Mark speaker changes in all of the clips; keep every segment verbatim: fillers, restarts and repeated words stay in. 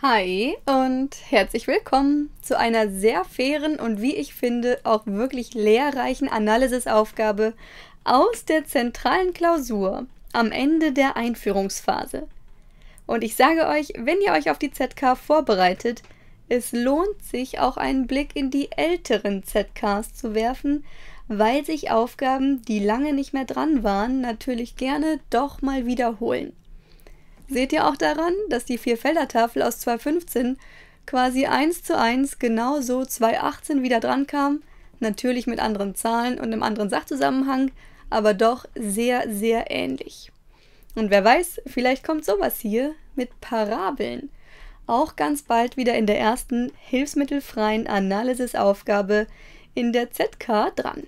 Speaker 1: Hi und herzlich willkommen zu einer sehr fairen und wie ich finde auch wirklich lehrreichen Analysis-Aufgabe aus der zentralen Klausur am Ende der Einführungsphase. Und ich sage euch, wenn ihr euch auf die Z K vorbereitet, es lohnt sich auch einen Blick in die älteren Z Ks zu werfen, weil sich Aufgaben, die lange nicht mehr dran waren, natürlich gerne doch mal wiederholen. Seht ihr auch daran, dass die Vierfelder-Tafel aus zweitausendfünfzehn quasi eins zu eins genauso zweitausendachtzehn wieder dran kam, natürlich mit anderen Zahlen und einem anderen Sachzusammenhang, aber doch sehr, sehr ähnlich. Und wer weiß, vielleicht kommt sowas hier mit Parabeln auch ganz bald wieder in der ersten hilfsmittelfreien Analysis-Aufgabe in der Z K dran.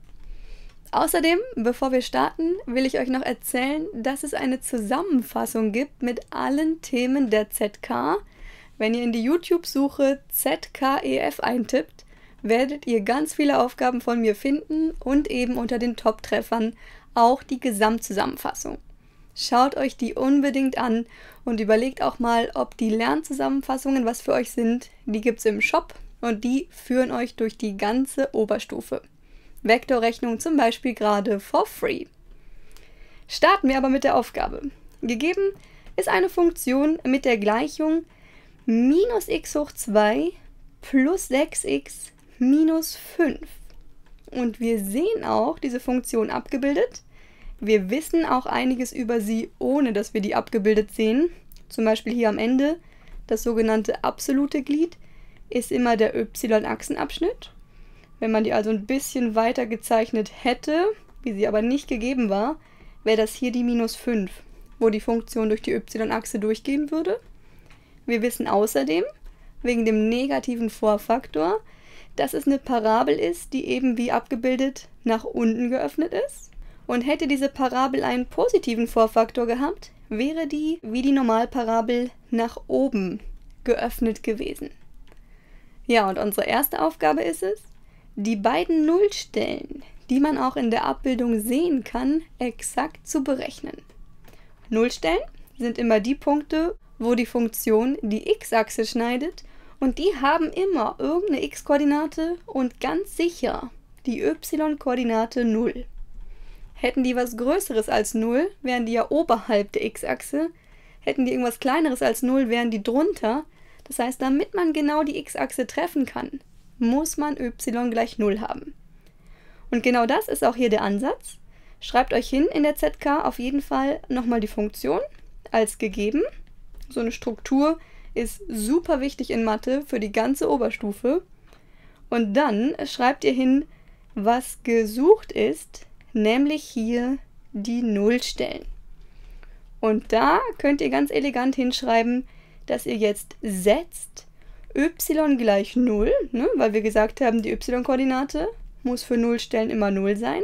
Speaker 1: Außerdem, bevor wir starten, will ich euch noch erzählen, dass es eine Zusammenfassung gibt mit allen Themen der Z K. Wenn ihr in die YouTube-Suche Z K E F eintippt, werdet ihr ganz viele Aufgaben von mir finden und eben unter den Top-Treffern auch die Gesamtzusammenfassung. Schaut euch die unbedingt an und überlegt auch mal, ob die Lernzusammenfassungen was für euch sind. Die gibt es im Shop und die führen euch durch die ganze Oberstufe. Vektorrechnung zum Beispiel gerade for free. Starten wir aber mit der Aufgabe. Gegeben ist eine Funktion mit der Gleichung minus x hoch zwei plus sechs x minus fünf. Und wir sehen auch diese Funktion abgebildet. Wir wissen auch einiges über sie, ohne dass wir die abgebildet sehen. Zum Beispiel hier am Ende, das sogenannte absolute Glied, ist immer der y-Achsenabschnitt. Wenn man die also ein bisschen weiter gezeichnet hätte, wie sie aber nicht gegeben war, wäre das hier die minus fünf, wo die Funktion durch die y-Achse durchgehen würde. Wir wissen außerdem, wegen dem negativen Vorfaktor, dass es eine Parabel ist, die eben wie abgebildet nach unten geöffnet ist. Und hätte diese Parabel einen positiven Vorfaktor gehabt, wäre die, wie die Normalparabel, nach oben geöffnet gewesen. Ja, und unsere erste Aufgabe ist es, die beiden Nullstellen, die man auch in der Abbildung sehen kann, exakt zu berechnen. Nullstellen sind immer die Punkte, wo die Funktion die x-Achse schneidet und die haben immer irgendeine x-Koordinate und ganz sicher die y-Koordinate null. Hätten die was Größeres als null, wären die ja oberhalb der x-Achse. Hätten die irgendwas Kleineres als null, wären die drunter. Das heißt, damit man genau die x-Achse treffen kann, muss man y gleich null haben. Und genau das ist auch hier der Ansatz. Schreibt euch hin in der Z K auf jeden Fall nochmal die Funktion als gegeben. So eine Struktur ist super wichtig in Mathe für die ganze Oberstufe. Und dann schreibt ihr hin, was gesucht ist, nämlich hier die Nullstellen. Und da könnt ihr ganz elegant hinschreiben, dass ihr jetzt setzt y gleich null, ne, weil wir gesagt haben, die y-Koordinate muss für Nullstellen immer null sein.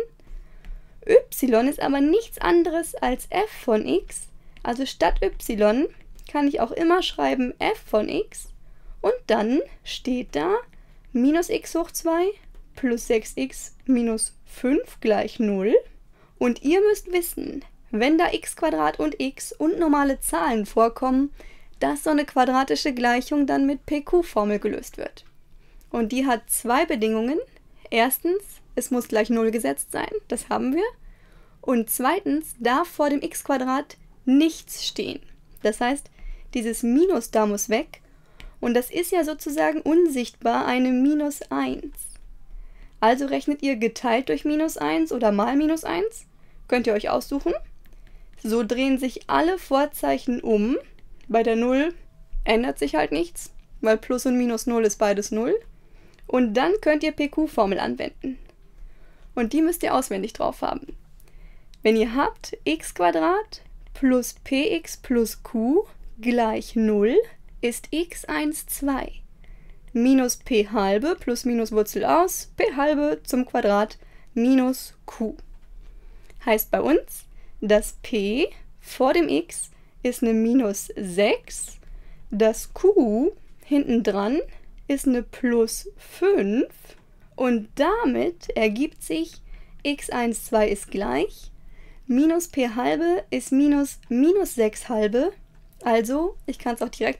Speaker 1: Y ist aber nichts anderes als f von x, also statt y kann ich auch immer schreiben f von x und dann steht da minus x hoch zwei plus sechs x minus fünf gleich null. Und ihr müsst wissen, wenn da x² und x und normale Zahlen vorkommen, dass so eine quadratische Gleichung dann mit P Q-Formel gelöst wird. Und die hat zwei Bedingungen. Erstens, es muss gleich null gesetzt sein, das haben wir. Und zweitens, darf vor dem x² nichts stehen. Das heißt, dieses Minus da muss weg. Und das ist ja sozusagen unsichtbar eine minus eins. Also rechnet ihr geteilt durch minus eins oder mal minus eins. Könnt ihr euch aussuchen. So drehen sich alle Vorzeichen um. Bei der null ändert sich halt nichts, weil Plus und Minus null ist beides null. Und dann könnt ihr P Q-Formel anwenden. Und die müsst ihr auswendig drauf haben. Wenn ihr habt x² plus px plus q gleich null, ist x eins, zwei. Minus p halbe plus minus Wurzel aus, p halbe zum Quadrat minus q. Heißt bei uns, dass p vor dem x ist eine minus sechs, das q hinten dran ist eine plus fünf und damit ergibt sich x eins, zwei ist gleich, minus p halbe ist minus minus sechs halbe, also ich kann es auch direkt als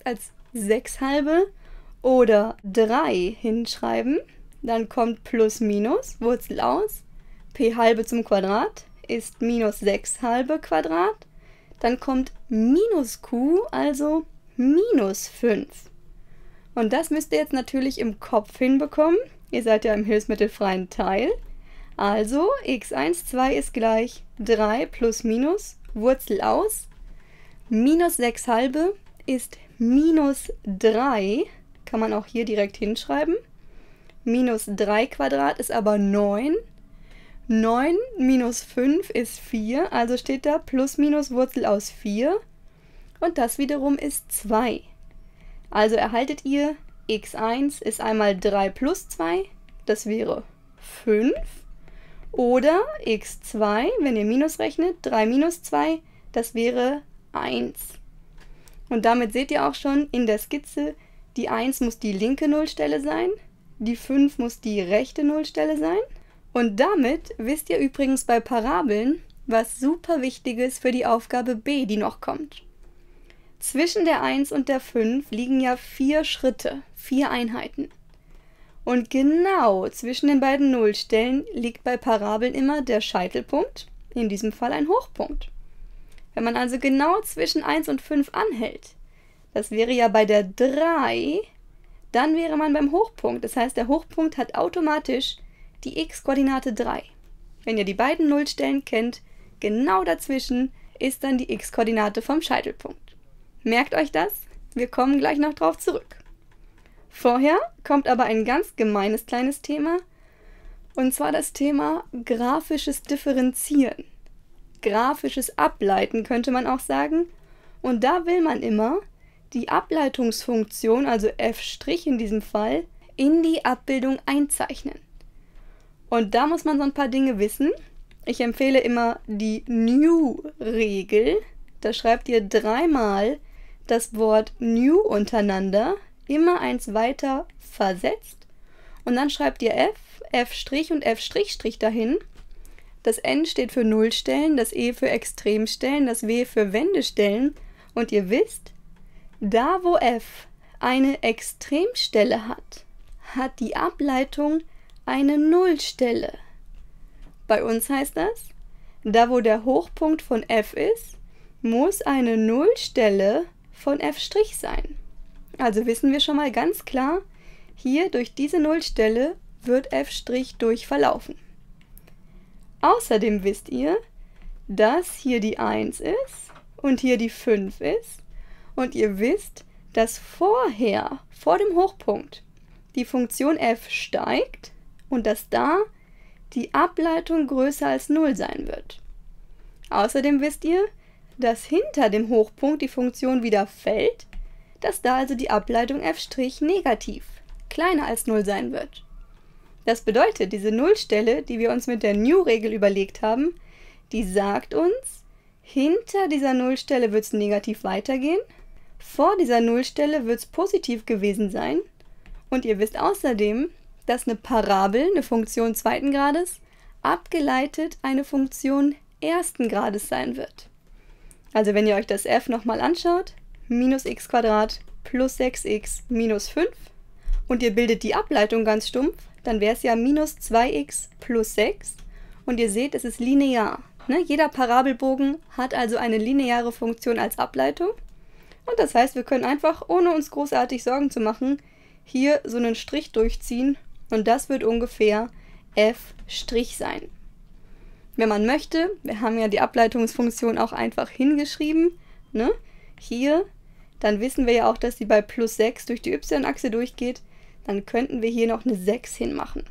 Speaker 1: sechs halbe oder drei hinschreiben. Dann kommt plus minus, Wurzel aus. P halbe zum Quadrat ist minus sechs halbe Quadrat. Dann kommt minus Q, also minus fünf. Und das müsst ihr jetzt natürlich im Kopf hinbekommen. Ihr seid ja im hilfsmittelfreien Teil. Also x eins, zwei ist gleich drei plus minus, Wurzel aus. Minus sechs halbe ist minus drei. Kann man auch hier direkt hinschreiben. Minus drei Quadrat ist aber neun. neun minus fünf ist vier, also steht da plus minus Wurzel aus vier. Und das wiederum ist zwei. Also erhaltet ihr, x eins ist einmal drei plus zwei, das wäre fünf. Oder x zwei, wenn ihr minus rechnet, drei minus zwei, das wäre eins. Und damit seht ihr auch schon in der Skizze, die eins muss die linke Nullstelle sein, die fünf muss die rechte Nullstelle sein. Und damit wisst ihr übrigens bei Parabeln, was super wichtig ist für die Aufgabe B, die noch kommt. Zwischen der eins und der fünf liegen ja vier Schritte, vier Einheiten. Und genau zwischen den beiden Nullstellen liegt bei Parabeln immer der Scheitelpunkt, in diesem Fall ein Hochpunkt. Wenn man also genau zwischen eins und fünf anhält, das wäre ja bei der drei, dann wäre man beim Hochpunkt. Das heißt, der Hochpunkt hat automatisch die x-Koordinate drei. Wenn ihr die beiden Nullstellen kennt, genau dazwischen ist dann die x-Koordinate vom Scheitelpunkt. Merkt euch das? Wir kommen gleich noch drauf zurück. Vorher kommt aber ein ganz gemeines kleines Thema, und zwar das Thema grafisches Differenzieren. Grafisches Ableiten könnte man auch sagen. Und da will man immer die Ableitungsfunktion, also f' in diesem Fall, in die Abbildung einzeichnen. Und da muss man so ein paar Dinge wissen. Ich empfehle immer die New-Regel. Da schreibt ihr dreimal das Wort New untereinander, immer eins weiter versetzt. Und dann schreibt ihr f, f' und f' dahin. Das N steht für Nullstellen, das E für Extremstellen, das W für Wendestellen. Und ihr wisst, da wo f eine Extremstelle hat, hat die Ableitung eine Nullstelle. Bei uns heißt das, da wo der Hochpunkt von f ist, muss eine Nullstelle von f' sein. Also wissen wir schon mal ganz klar, hier durch diese Nullstelle wird f' durch verlaufen. Außerdem wisst ihr, dass hier die eins ist und hier die fünf ist. Und ihr wisst, dass vorher, vor dem Hochpunkt, die Funktion f steigt und dass da die Ableitung größer als null sein wird. Außerdem wisst ihr, dass hinter dem Hochpunkt die Funktion wieder fällt, dass da also die Ableitung f' negativ, kleiner als null sein wird. Das bedeutet, diese Nullstelle, die wir uns mit der New-Regel überlegt haben, die sagt uns, hinter dieser Nullstelle wird es negativ weitergehen, vor dieser Nullstelle wird es positiv gewesen sein und ihr wisst außerdem, dass eine Parabel, eine Funktion zweiten Grades, abgeleitet eine Funktion ersten Grades sein wird. Also wenn ihr euch das f nochmal anschaut, minus x Quadrat plus sechs x minus fünf und ihr bildet die Ableitung ganz stumpf, dann wäre es ja minus zwei x plus sechs und ihr seht, es ist linear. Ne? Jeder Parabelbogen hat also eine lineare Funktion als Ableitung und das heißt, wir können einfach, ohne uns großartig Sorgen zu machen, hier so einen Strich durchziehen und das wird ungefähr f' sein. Wenn man möchte, wir haben ja die Ableitungsfunktion auch einfach hingeschrieben, ne? Hier, dann wissen wir ja auch, dass sie bei plus sechs durch die y-Achse durchgeht, dann könnten wir hier noch eine sechs hinmachen.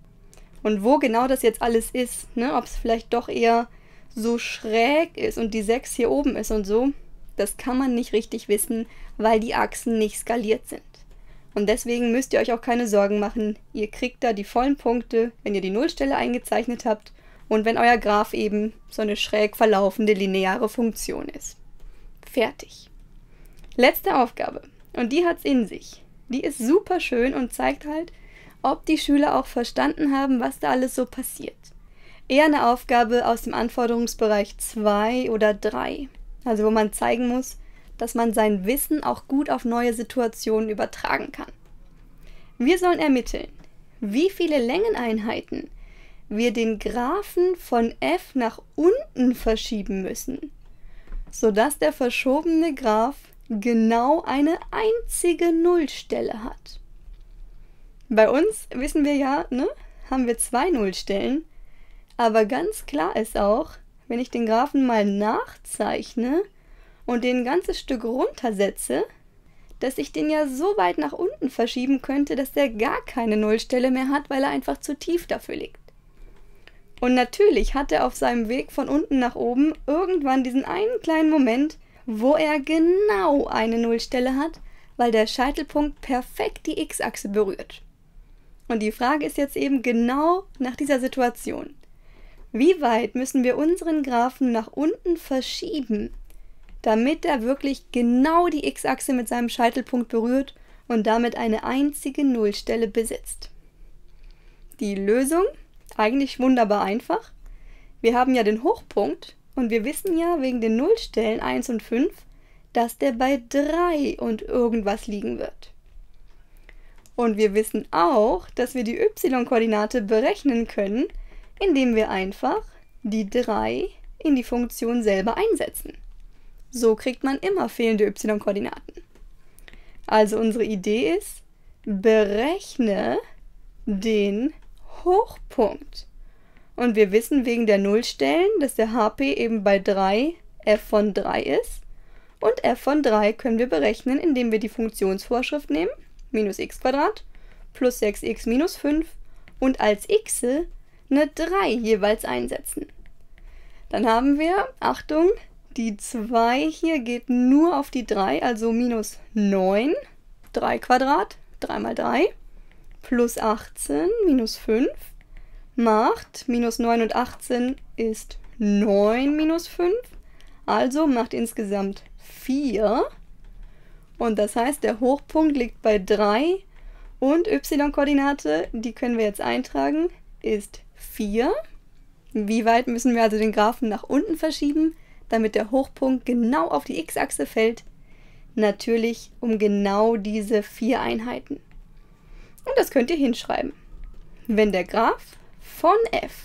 Speaker 1: Und wo genau das jetzt alles ist, ne, ob es vielleicht doch eher so schräg ist und die sechs hier oben ist und so, das kann man nicht richtig wissen, weil die Achsen nicht skaliert sind. Und deswegen müsst ihr euch auch keine Sorgen machen, ihr kriegt da die vollen Punkte, wenn ihr die Nullstelle eingezeichnet habt und wenn euer Graph eben so eine schräg verlaufende lineare Funktion ist. Fertig. Letzte Aufgabe. Und die hat's in sich. Die ist super schön und zeigt halt, ob die Schüler auch verstanden haben, was da alles so passiert. Eher eine Aufgabe aus dem Anforderungsbereich zwei oder drei. Also wo man zeigen muss, dass man sein Wissen auch gut auf neue Situationen übertragen kann. Wir sollen ermitteln, wie viele Längeneinheiten wir den Graphen von f nach unten verschieben müssen, sodass der verschobene Graph genau eine einzige Nullstelle hat. Bei uns, wissen wir ja, ne, haben wir zwei Nullstellen, aber ganz klar ist auch, wenn ich den Graphen mal nachzeichne und den ein ganzes Stück runtersetze, dass ich den ja so weit nach unten verschieben könnte, dass der gar keine Nullstelle mehr hat, weil er einfach zu tief dafür liegt. Und natürlich hat er auf seinem Weg von unten nach oben irgendwann diesen einen kleinen Moment, wo er genau eine Nullstelle hat, weil der Scheitelpunkt perfekt die x-Achse berührt. Und die Frage ist jetzt eben genau nach dieser Situation. Wie weit müssen wir unseren Graphen nach unten verschieben, damit er wirklich genau die x-Achse mit seinem Scheitelpunkt berührt und damit eine einzige Nullstelle besitzt? Die Lösung? Eigentlich wunderbar einfach. Wir haben ja den Hochpunkt und wir wissen ja wegen den Nullstellen eins und fünf, dass der bei drei und irgendwas liegen wird. Und wir wissen auch, dass wir die y-Koordinate berechnen können, indem wir einfach die drei in die Funktion selber einsetzen. So kriegt man immer fehlende y-Koordinaten. Also unsere Idee ist, berechne den Hochpunkt. Und wir wissen wegen der Nullstellen, dass der H P eben bei drei f von drei ist. Und f von drei können wir berechnen, indem wir die Funktionsvorschrift nehmen, minus x Quadrat plus sechs x minus fünf und als x eine drei jeweils einsetzen. Dann haben wir, Achtung, die zwei hier geht nur auf die drei, also minus neun, drei Quadrat, drei mal drei, plus achtzehn, minus fünf, macht, minus neun und achtzehn ist neun minus fünf, also macht insgesamt vier. Und das heißt, der Hochpunkt liegt bei drei und y-Koordinate, die können wir jetzt eintragen, ist vier. Wie weit müssen wir also den Graphen nach unten verschieben, damit der Hochpunkt genau auf die x-Achse fällt? Natürlich um genau diese vier Einheiten. Und das könnt ihr hinschreiben. Wenn der Graph von f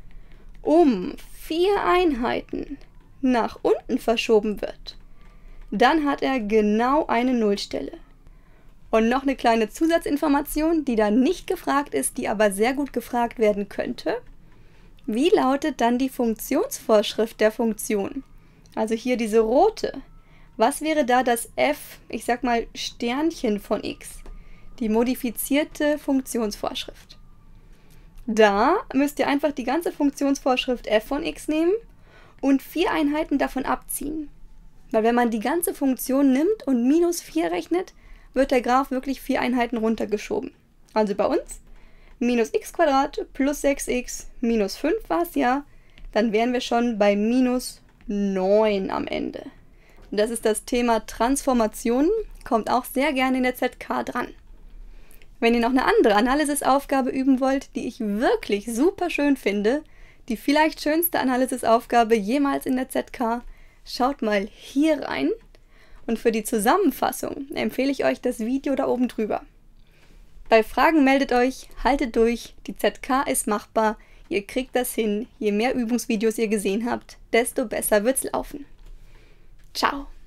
Speaker 1: um vier Einheiten nach unten verschoben wird, dann hat er genau eine Nullstelle. Und noch eine kleine Zusatzinformation, die da nicht gefragt ist, die aber sehr gut gefragt werden könnte. Wie lautet dann die Funktionsvorschrift der Funktion? Also hier diese rote. Was wäre da das f, ich sag mal Sternchen von x? Die modifizierte Funktionsvorschrift. Da müsst ihr einfach die ganze Funktionsvorschrift f von x nehmen und vier Einheiten davon abziehen. Weil wenn man die ganze Funktion nimmt und minus vier rechnet, wird der Graph wirklich vier Einheiten runtergeschoben. Also bei uns minus x Quadrat plus sechs x minus fünf war es ja, dann wären wir schon bei minus neun am Ende. Und das ist das Thema Transformationen, kommt auch sehr gerne in der Z K dran. Wenn ihr noch eine andere Analysisaufgabe üben wollt, die ich wirklich super schön finde, die vielleicht schönste Analysisaufgabe jemals in der Z K, schaut mal hier rein. Und für die Zusammenfassung empfehle ich euch das Video da oben drüber. Bei Fragen meldet euch, haltet durch, die Z K ist machbar, ihr kriegt das hin, je mehr Übungsvideos ihr gesehen habt, desto besser wird's laufen. Ciao!